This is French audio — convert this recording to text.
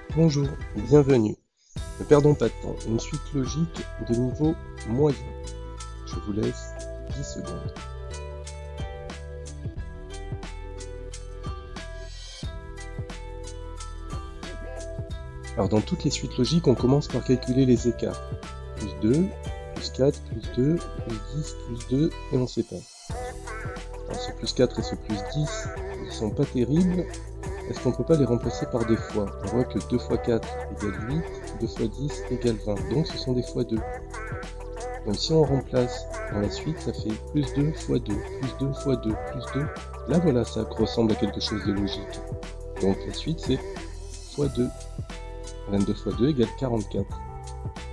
Bonjour, bienvenue. Ne perdons pas de temps, une suite logique de niveau moyen. Je vous laisse 10 secondes. Alors dans toutes les suites logiques, on commence par calculer les écarts. Plus 2, plus 4, plus 2, plus 10, plus 2, et on sépare. Alors ce plus 4 et ce plus 10, ils sont pas terribles. Est-ce qu'on ne peut pas les remplacer par des fois? On voit que 2 fois 4 égale 8, 2 fois 10 égale 20, donc ce sont des fois 2. Donc si on remplace dans la suite, ça fait plus 2 fois 2, plus 2 fois 2, plus 2. Là voilà, ça ressemble à quelque chose de logique. Donc la suite c'est fois 2. 22 fois 2 égale 44.